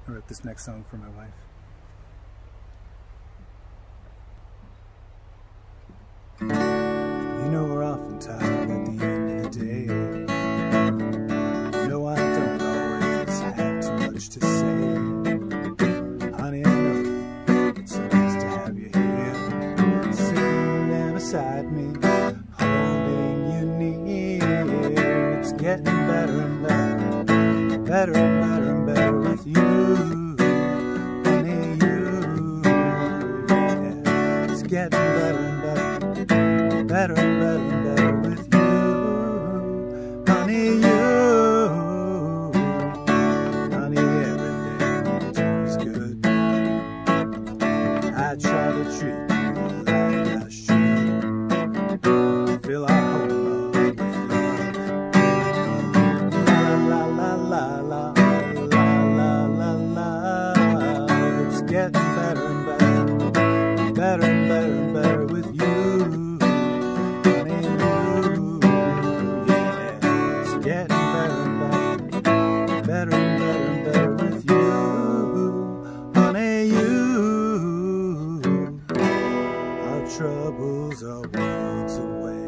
I wrote this next song for my wife. You know we're often tired at the end of the day. No, I don't always have too much to say. Honey, I know it's so nice to have you here, sitting there beside me, holding you near. It's getting better and better, better and better and better with you. Honey, you, yeah. It's getting better and better, better and better and better with you. Honey, you, honey, everything you do is good. I try to treat you like I should, fill our whole love with love. La la la la la la la la. It's getting better and better, better and better and better with you. Better and better and better with you, honey, you. Our troubles are worlds away.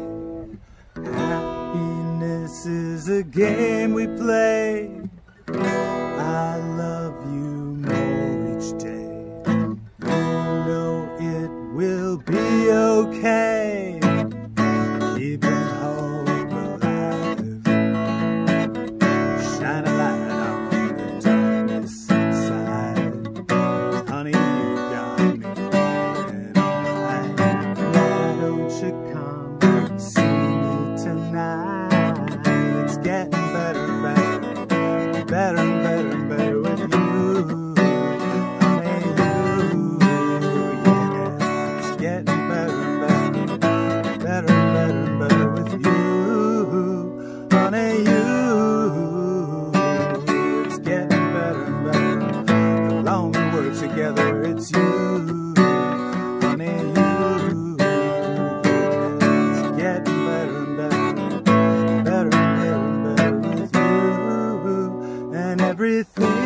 Happiness is a game we play. I love you more each day. You know it will be okay. Keeping hope alive, shine a light on the darkness inside. Honey, you got me feeling alright. Why don't you come see me tonight? It's getting better and better, better and better and better with you. Honey, you, yeah. It's getting better and better, better and better and better with you. Honey, you. Together it's you, honey, you. It's getting better and better, better and better and better with you, and everything